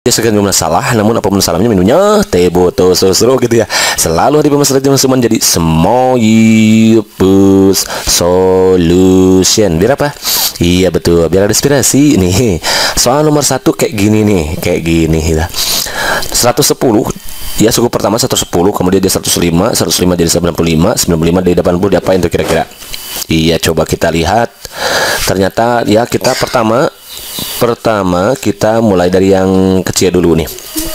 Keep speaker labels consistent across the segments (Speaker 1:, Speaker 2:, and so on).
Speaker 1: Sekian jumlah salah, namun apapun salahnya menunya teboto sosro gitu ya. Selalu ada pemasalahan teman-teman. Jadi Semoyipus solution. Biar apa? Iya betul, biar ada inspirasi nih. Soal nomor 1 kayak gini nih, kayak gini ya. 110 ya, suku pertama 110, kemudian dia 105, 105 jadi 95, 95 dari 80 diapain tuh kira-kira? Iya, coba kita lihat. Ternyata ya kita pertama kita mulai dari yang kecil dulu nih.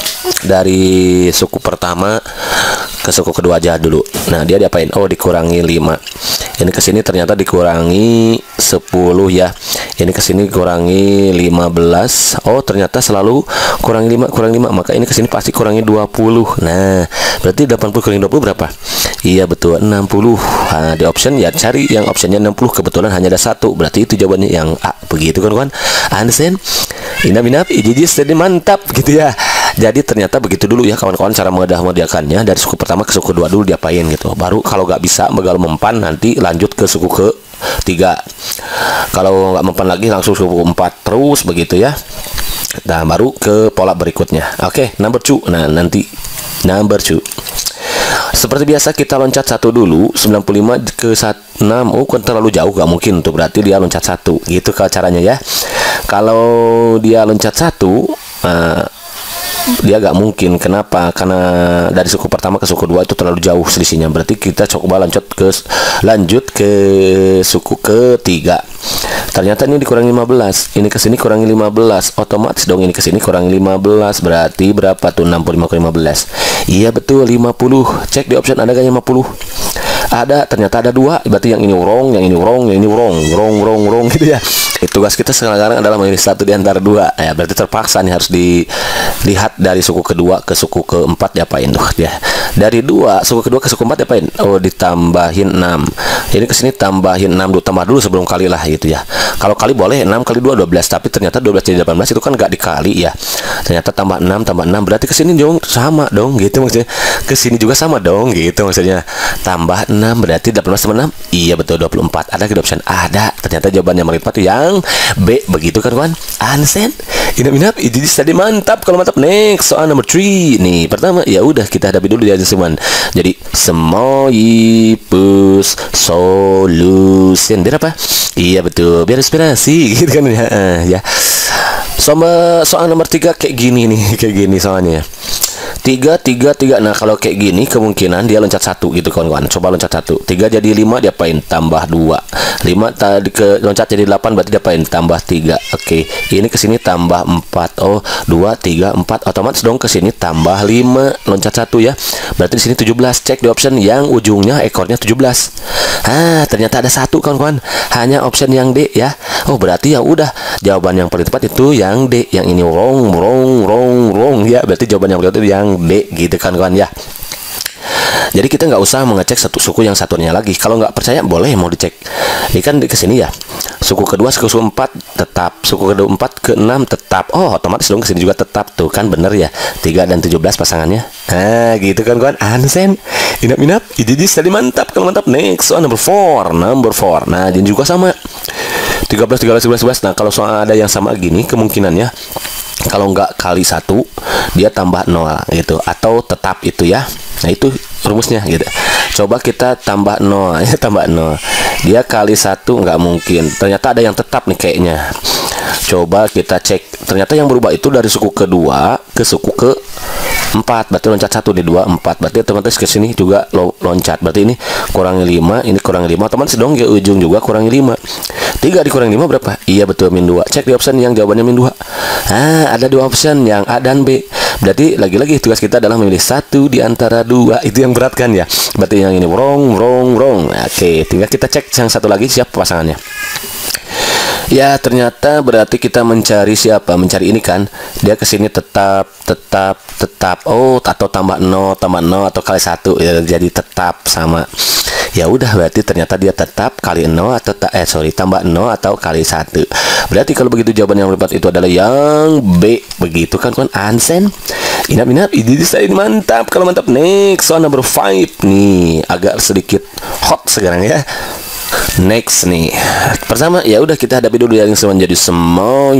Speaker 1: Dari suku pertama ke suku kedua aja dulu. Nah, dia diapain? Oh, dikurangi 5. Ini ke sini ternyata dikurangi 10 ya. Ini ke sini kurangi 15. Oh, ternyata selalu kurangi 5, kurangi 5. Maka ini ke sini pasti kurangi 20. Nah, berarti 80 kurangi 20 berapa? Iya betul, 60. Nah, di option ya cari yang optionnya 60. Kebetulan hanya ada 1. Berarti itu jawabannya yang A. Begitu kan kawan? Understand? Inap-inap, ijijis, jadi mantap gitu ya. Jadi ternyata begitu dulu ya kawan-kawan cara mengerjakannya. Dari suku pertama ke suku kedua dulu diapain gitu. Baru kalau nggak bisa begal mempan nanti lanjut ke suku ke 3. Kalau nggak mempan lagi langsung suku 4 terus begitu ya. Nah, baru ke pola berikutnya. Oke, number 2. Nah, nanti number 2. Seperti biasa kita loncat 1 dulu. 95 ke 6. Oh, kan terlalu jauh, gak mungkin tuh. Berarti dia loncat 1. Gitu kalau caranya ya. Kalau dia loncat 1, dia gak mungkin. Kenapa? Karena dari suku pertama ke suku 2 itu terlalu jauh selisihnya. Berarti kita coba lanjut ke suku ke-3. Ternyata ini dikurangi 15. Ini ke sini kurangi 15. Otomatis dong ini ke sini kurangi 15. Berarti berapa tuh? 65 ke 15. Iya betul, 50. Cek di option ada gak 50? Ada, ternyata ada 2. Berarti yang ini wrong, yang ini wrong, yang ini wrong gitu ya. Tugas kita sekarang adalah memilih 1 di antara 2. Ya, berarti terpaksa nih harus dilihat dari suku kedua ke suku keempat diapain tuh ya. Dari 2 suku kedua ke suku 4 diapain? Oh, ditambahin 6. Ini ke sini tambahin 6 dulu, tambah dulu sebelum kali lah gitu ya. Kalau kali boleh 6 kali 2 12, tapi ternyata 12 jadi 18 itu kan nggak dikali ya. Ternyata tambah 6 berarti ke sini dong sama dong gitu maksudnya. Ke sini juga sama dong gitu maksudnya. Tambah 6 berarti 18 tambah 6. Iya betul 24. Ada ke option? Ada. Ternyata jawabannya melipat tuh yang B. Begitu kan kawan? Understand? Inap-inap, ini tadi mantap. Kalau mantap, next soal nomor 3 nih. Pertama ya udah kita hadapi dulu ya teman. Jadi Semoyipus solution. Biar apa? Iya betul, biar inspirasi gitu kan ya. Soal nomor 3 kayak gini nih, kayak gini soalnya. 3. Nah, kalau kayak gini kemungkinan dia loncat 1 gitu kawan-kawan. Coba loncat 1. 3 jadi 5 diapain? Tambah 2. 5 tadi ke loncat jadi 8 berarti diapain? Tambah 3. Oke. Ini ke sini tambah 4. Oh, 2 3 4 otomatis dong ke sini tambah 5. Loncat 1 ya. Berarti di sini 17. Cek di option yang ujungnya ekornya 17. Ternyata ada 1 kawan-kawan. Hanya option yang D ya. Oh, berarti ya udah jawaban yang paling tepat itu yang D. Yang ini wrong ya. Berarti jawaban yang paling tepat itu yang D gitu kan kawan ya. Jadi kita nggak usah mengecek satu suku yang satunya lagi. Kalau nggak percaya boleh mau dicek. Ini kan di kesini ya. Suku kedua suku 4 tetap. Suku kedua 4 ke 6 tetap. Oh, otomatis dong kesini juga tetap tuh kan bener ya. 3 dan 17 pasangannya. Nah gitu kan kawan. Ansen. Inap-inap. Ini tadi mantap. Kalau mantap next soal number 4. Nah ini juga sama. 13 11. Nah kalau soal ada yang sama gini kemungkinannya kalau nggak kali 1 dia tambah 0 gitu atau tetap itu ya. Nah itu rumusnya gitu. Coba kita tambah 0 ya, tambah 0. Dia kali 1 nggak mungkin. Ternyata ada yang tetap nih kayaknya. Coba kita cek. Ternyata yang berubah itu dari suku kedua ke suku ke 4. Berarti loncat 1 di 2 4. Berarti otomatis ke sini juga loncat. Berarti ini kurangi 5, ini kurangi 5. Otomatis dong ke ujung juga kurangi 5. 3 dikurangi 5 berapa? Iya betul min 2. Cek di option yang jawabannya min 2. Ada 2 option yang A dan B. Berarti lagi-lagi tugas kita adalah memilih 1 di antara 2. Itu yang berat kan ya. Berarti yang ini wrong. Oke, tinggal kita cek yang satu lagi siapa pasangannya. Ya ternyata berarti kita mencari siapa? Mencari ini kan. Dia kesini tetap. Oh, atau tambah 0 atau kali 1 ya, jadi tetap sama. Ya udah berarti ternyata dia tetap kali 0 atau tambah 0 atau kali 1. Berarti kalau begitu jawaban yang tepat itu adalah yang B. Begitu kan kawan? Ansen. Inap-inap, ini mantap. Kalau mantap next soal number 5 nih agak sedikit hot sekarang ya. Next nih. Pertama ya udah kita hadapi dulu yang semua jadi semua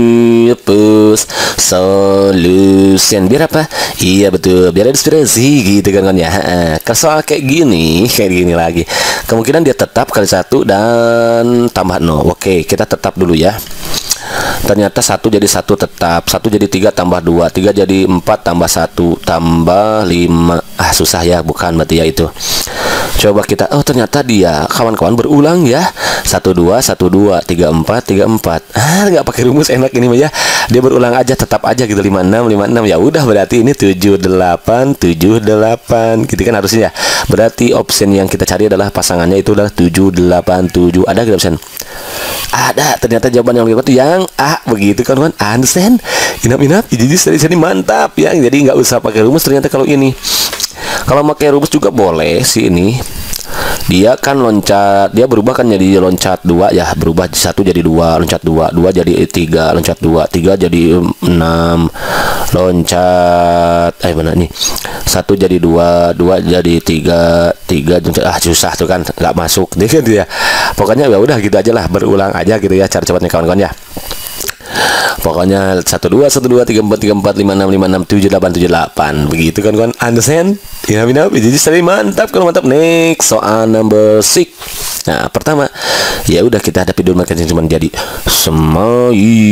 Speaker 1: solution. Biar apa? Iya betul, biar ada inspirasi gitu kan ya. Kalau kayak gini lagi. Kemungkinan dia tetap kali 1 dan tambah 0. Oke, kita tetap dulu ya. Ternyata 1 jadi 1 tetap, 1 jadi 3 tambah 2, 3 jadi 4 tambah 1 tambah 5. Susah ya, bukan berarti ya itu. Coba kita, oh ternyata dia kawan-kawan berulang ya. 1 2 1 2 3 4 3 4. Nggak pakai rumus, enak ini mah ya. Dia berulang aja, tetap aja gitu, 5 6 5 6. Ya udah, berarti ini 7 8 7 8 gitu kan harusnya ya. Berarti option yang kita cari adalah pasangannya itu adalah 7 8 7. Ada nggak option? Ada, ternyata jawaban yang lebih yang A begitu kan, understand? Inap jadi sini mantap ya. Jadi nggak usah pakai rumus ternyata kalau ini. Kalau pakai rumus juga boleh sih ini. Dia kan loncat, dia berubah kan jadi loncat 2 ya, berubah 1 jadi 2, loncat 2, 2 jadi 3, loncat 2, 3 jadi 6, loncat mana nih? 1 jadi 2, 2 jadi 3, 3 loncat, susah tuh kan, nggak masuk dia. Pokoknya ya udah gitu aja lah, berulang aja gitu ya cara cepatnya kawan-kawan ya. Pokoknya 1 2 1 2 3 4 3 4 5 6 5 6 7 8 7 8 begitu kan kawan, understand? Jadi sering mantap kalau mantap. Next soal number 6. Nah pertama ya udah kita hadapi dulu mereka cuma jadi semua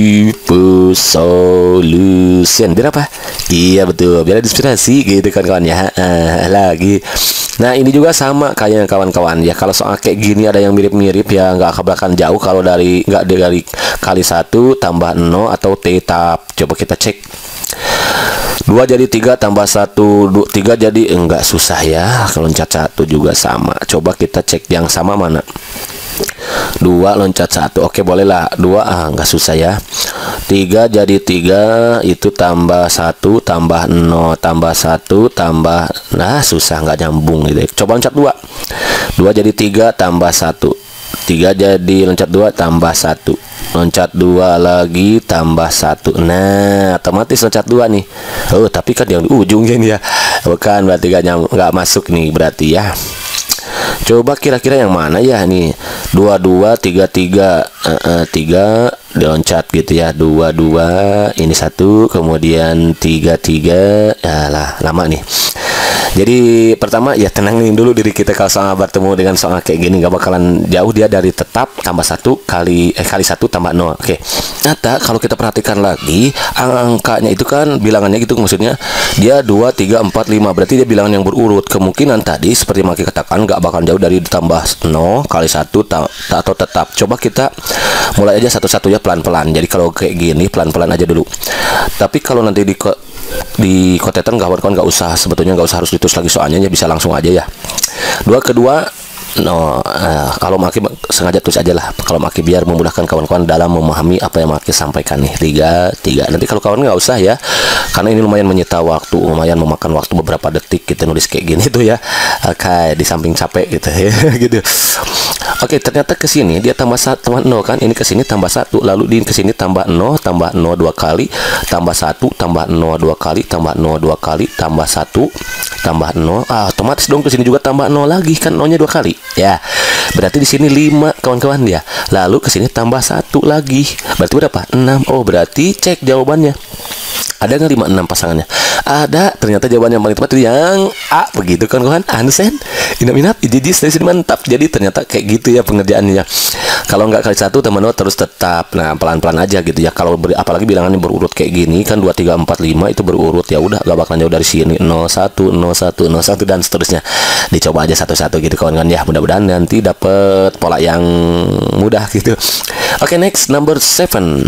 Speaker 1: solution. Biar apa? Iya betul, biar ada inspirasi gitu kan kawan ya. Lagi. Nah ini juga sama kayak kawan-kawan ya. Kalau soal kayak gini ada yang mirip-mirip ya, nggak keberatan jauh kalau dari kali 1 tambah 0 atau tetap. Coba kita cek. 2 jadi 3 tambah 1 3 jadi enggak, susah ya. Kalau loncat 1 juga sama. Coba kita cek yang sama mana. 2 loncat 1. Oke boleh lah 2. Enggak susah ya. 3 jadi 3 itu tambah 1 tambah 0 tambah 1 tambah, nah susah, nggak nyambung gitu ya. Coba loncat 2 jadi 3 tambah 1, 3 jadi loncat 2 tambah 1, loncat 2 lagi tambah 1. Nah otomatis loncat 2 nih. Oh tapi kan yang di ujungnya ini ya, bukan, berarti nggak masuk nih berarti ya. Coba kira-kira yang mana ya nih? 2 2 3 3 3 diloncat gitu ya. 2 2 ini 1, kemudian 3 3. Lah lama nih. Jadi pertama ya tenangin dulu diri kita kalau soal bertemu dengan soal kayak gini, nggak bakalan jauh dia dari tetap tambah 1 kali 1 tambah 0. Oke. Ternyata kalau kita perhatikan lagi angkanya itu kan bilangannya gitu, maksudnya dia 2 3 4 5, berarti dia bilangan yang berurut. Kemungkinan tadi seperti Maki katakan nggak bakal jauh dari tambah 0 kali 1 atau tetap. Coba kita mulai aja satu-satu ya, pelan-pelan. Jadi kalau kayak gini pelan-pelan aja dulu. Tapi kalau nanti di kotetan kawan-kawan nggak usah, sebetulnya nggak usah harus ditulis lagi soalnya ya, bisa langsung aja ya. 2 kedua kalau Maki sengaja tulis aja lah, kalau Maki biar memudahkan kawan-kawan dalam memahami apa yang Maki sampaikan nih. 3 nanti kalau kawan nggak usah ya, karena ini lumayan menyita waktu, lumayan memakan waktu beberapa detik kita nulis kayak gini tuh ya. Oke, di samping capek gitu ya gitu. Oke, ternyata ke sini dia tambah 1 tambah 0 kan, ini ke sini tambah 1, lalu di ke sini tambah 0 2 kali, tambah 1 tambah 0 2 kali, tambah 0 2 kali, tambah 1 tambah 0. Otomatis dong ke sini juga tambah 0 lagi kan, 0-nya 2 kali. Ya. Berarti di sini 5 kawan-kawan ya. Lalu ke sini tambah 1 lagi. Berarti berapa? 6. Oh, berarti cek jawabannya. Ada nggak 5 6 pasangannya? Ada. Ternyata jawabannya yang paling tepat itu yang A, begitu kan kawan? Understand? Inap jadi dari sini mantap. Jadi ternyata kayak gitu ya pengerjaannya. Kalau nggak kali 1 tambah 0 terus tetap. Nah, pelan-pelan aja gitu ya. Kalau apalagi bilangannya berurut kayak gini kan 2 3 4 5 itu berurut, ya udah gak bakalan jauh dari sini. 0 1 0 1 0 1 dan seterusnya. Dicoba aja satu-satu gitu kawan-kawan ya. Mudah-mudahan nanti dapat pola yang mudah gitu. Oke, next number 7.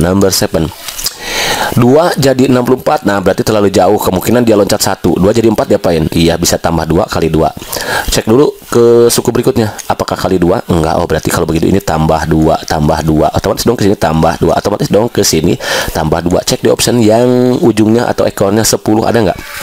Speaker 1: 2 jadi 64. Nah berarti terlalu jauh, kemungkinan dia loncat 1. 2 jadi 4 diapain? Iya, bisa tambah 2 kali 2. Cek dulu ke suku berikutnya, apakah kali 2? Enggak. Oh berarti kalau begitu ini tambah 2 tambah 2, otomatis dong ke sini tambah 2, otomatis dong ke sini tambah 2. Cek di option yang ujungnya atau ekornya 10, ada nggak?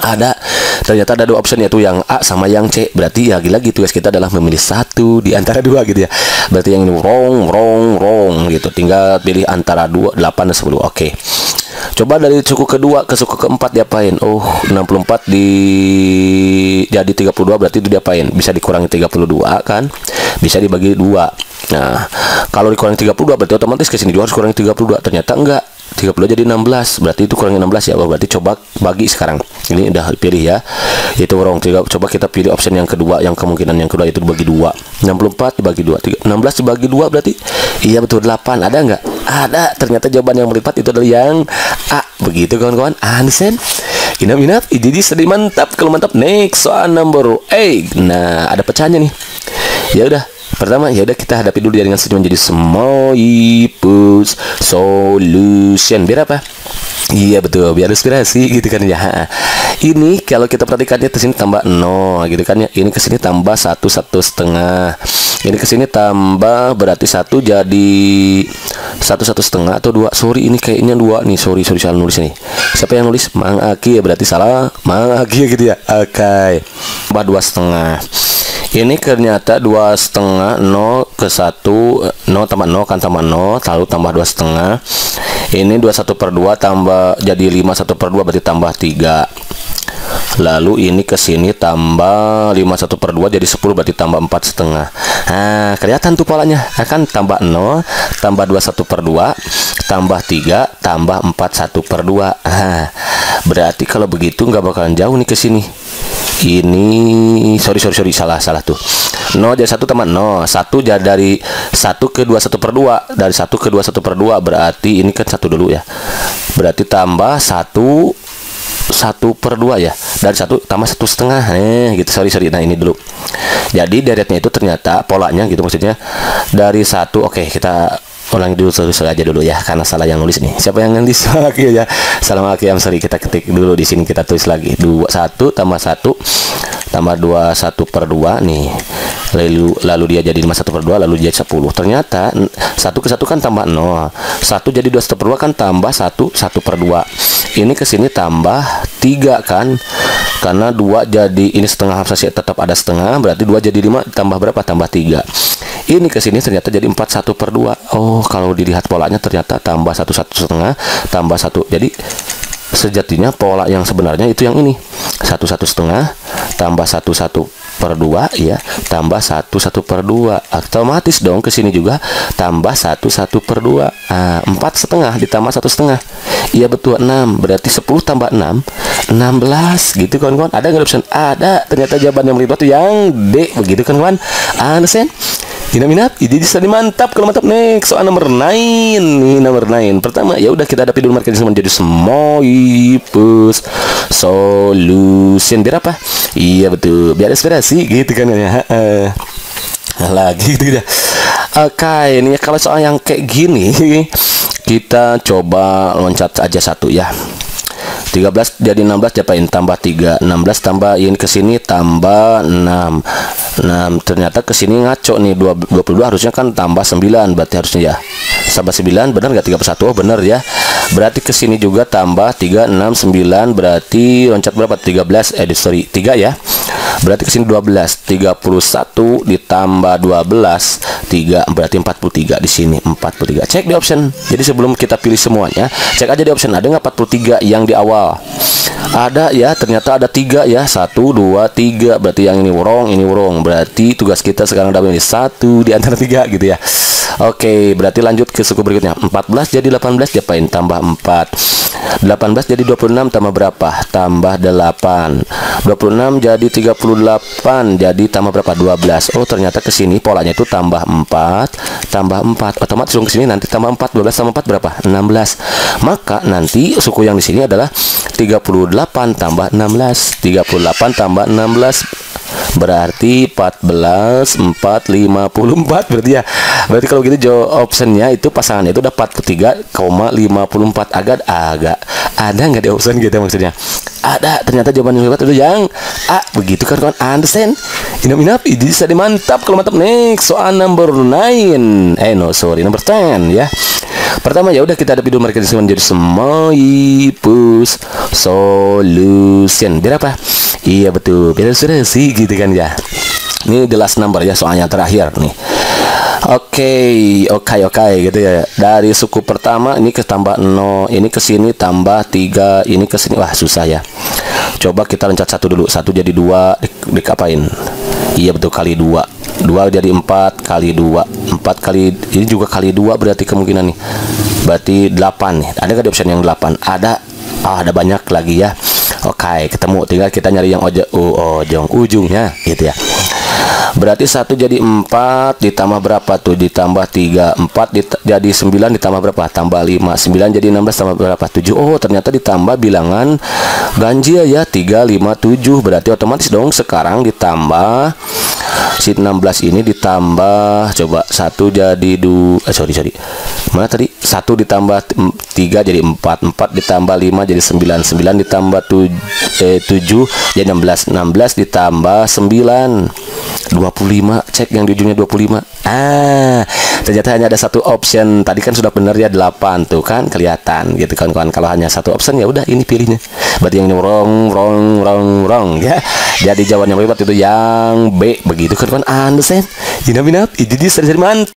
Speaker 1: Ada, ternyata ada dua option, yaitu yang A sama yang C. Berarti ya lagi-lagi tugas kita adalah memilih satu di antara dua gitu ya. Berarti yang ini wrong gitu. Tinggal pilih antara 2, 8 dan 10. Oke. Coba dari suku kedua ke suku keempat diapain? Oh, 64 jadi 32, berarti itu diapain? Bisa dikurangi 32 kan? Bisa dibagi 2. Nah, kalau dikurangi 32 berarti otomatis ke sini juga harus kurangi 32. Ternyata enggak. 30 jadi 16, berarti itu kurangi 16 ya. Berarti coba bagi sekarang. Ini udah pilih ya. Itu wrong. Coba kita pilih option yang kedua, yang kemungkinan yang kedua itu dibagi 2. 64 dibagi 2. 16 dibagi 2 berarti iya betul 8. Ada nggak? Ada. Ternyata jawaban yang melipat itu adalah yang A. Begitu kawan-kawan. Understand? Inap. Jadi sedih mantap. Kalau mantap, next soal number 8. Nah, ada pecahnya nih. Ya udah. Pertama, ya udah kita hadapi dulu dengan senyum menjadi Semoipus solution. Biar apa? Iya betul, biar inspirasi gitu kan ya. Ini kalau kita perhatikannya ke sini tambah 0 gitu kan ya. Ini ke sini tambah 1, 1,5. Ini ke sini tambah berarti 1 jadi 1, 1,5 atau 2. Sorry, ini kayaknya 2 nih. Sorry salah nulis nih. Siapa yang nulis? Mang Aki ya, berarti salah. Mang Aki gitu ya. Oke. Tambah 2,5. Ini ternyata 2,5 0 ke 1 0 tambah 0 kan tambah 0 lalu tambah 2,5. Ini 21/2 tambah jadi 51/2 berarti tambah 3. Lalu ini ke sini tambah 51/2 jadi 10 berarti tambah 4,5. Nah, kelihatan tuh polanya. Akan tambah 0 tambah 21/2 tambah 3 tambah 41/2. Nah, berarti kalau begitu nggak bakalan jauh nih ke sini. Ini sorry salah tuh. 0 jadi 1 tambah 0. 1 jadi dari 1 ke 21/2. Dari 1 ke 21/2 berarti ini kan 1 dulu ya. Berarti tambah 1/2 ya. Dari 1 tambah 1,5. Gitu. Sorry. Nah, ini dulu. Jadi deretnya itu ternyata polanya gitu, maksudnya dari 1. Oke, kita ulangi dulu terus aja dulu ya, karena salah yang nulis nih. Siapa yang nulis? Aki ya. Salah Aki yang seri. Kita ketik dulu di sini, kita tulis lagi. 1 tambah 1 tambah 21/2 nih. Lalu dia jadi 51/2, lalu jadi 10. Ternyata 1 ke 1 kan tambah 0. 1 jadi 21/2 kan tambah 1/2. Ini ke sini tambah 3 kan? Karena 2 jadi ini setengah masih tetap ada setengah, berarti 2 jadi 5 tambah berapa? Tambah 3. Ini ke sini ternyata jadi 41/2. Oh, kalau dilihat polanya ternyata tambah 1,5 tambah 1. Jadi sejatinya pola yang sebenarnya itu yang ini. 1,5 tambah 1/2 ya, tambah 1/2. Otomatis dong ke sini juga tambah 1/2. 4,5 ditambah 1,5. Iya betul 6. Berarti 10 tambah 6 16 gitu kawan-kawan. Ada nggak option? Ada. Ternyata jawaban yang melibat yang D. Begitu kan kawan? Understand? Minap, ini bisa dimantap. Kalau mantap, next soal nomor 9. Nih nomor 9. Pertama, ya udah kita hadapi dulu mekanisme menjadi Semoipus solution. Biar apa? Iya betul, biar inspirasi gitu kan ya. Lagi gitu ya. Oke, ini kalau soal yang kayak gini kita coba loncat aja satu ya. 13 jadi 16 diapain? Tambah 3. 16 tambah ini ke sini tambah 6. Ternyata ke sini ngaco nih. 22 harusnya kan tambah 9, berarti harusnya ya. Tambah 9 benar nggak? 31. Oh, benar ya. Berarti ke sini juga tambah 3 6 9 berarti loncat berapa? 13 3 ya. Berarti ke sini 12. 31 ditambah 12 3 berarti 43 di sini 43. Cek di option. Jadi sebelum kita pilih semuanya, cek aja di option ada nggak 43 yang di awal. Ada ya, ternyata ada 3 ya. 1 2 3 berarti yang ini wrong. Berarti tugas kita sekarang dapat ini 1 di antara 3 gitu ya. Oke, berarti lanjut ke suku berikutnya. 14 jadi 18 diapain? Tambah 4. 18 jadi 26 tambah berapa? Tambah 8. 26 jadi 38 jadi tambah berapa? 12. Oh, ternyata ke sini polanya itu tambah 4 tambah 4. Otomatis ke sini nanti tambah 4. 12 tambah 4 berapa? 16. Maka nanti suku yang di sini adalah 38 tambah 16. 38 tambah 16 berarti 14 4 54 berarti ya. Berarti kalau gitu jawab optionnya itu pasangannya itu udah 43,54. agak ada nggak di option gitu maksudnya? Ada. Ternyata jawaban yang itu yang A. Begitu kan kawan? Understand? Inap ini bisa dimantap. Kalau mantap, next soal number 9. Nomor 10 ya. Pertama ya udah kita hadapi dulu mereka menjadi Semoipus solution. Biar apa? Iya betul, biar sudah sih gitu kan ya. Ini the last number ya, soalnya terakhir nih. Oke gitu ya. Dari suku pertama ini ke tambah 0, ini ke sini tambah 3, ini ke sini. Wah, susah ya. Coba kita loncat satu dulu. 1 jadi 2, dikapain? Iya betul, kali 2. 2 jadi 4 kali 2. 4 kali ini juga kali 2 berarti kemungkinan nih. Berarti 8 nih. Ada nggak di option yang 8? Ada. Ada banyak lagi ya. Oke, ketemu. Tinggal kita nyari yang ojong ujungnya gitu ya. Berarti 1 jadi 4 ditambah berapa tuh? Ditambah 3. 4 jadi 9 ditambah berapa? Tambah 5. 9 jadi 16 tambah berapa? 7. Oh, ternyata ditambah bilangan ganjil ya. 3, 5, 7. Berarti otomatis dong sekarang ditambah si 16 ini ditambah, coba 1 jadi 2. Sorry. Mana tadi? 1 ditambah 3 jadi 4. 4 ditambah 5 jadi 9. 9 ditambah 7 jadi 16. 16 ditambah 9 25. Cek yang di ujungnya 25. Ternyata hanya ada satu option. Tadi kan sudah benar ya 8 tuh kan kelihatan gitu kawan-kawan. Kalau hanya satu option ya udah ini pilihnya. Berarti yang wrong ya. Jadi jawabannya berarti itu yang B. Begitu kan, understand? Jinab, itu dia sering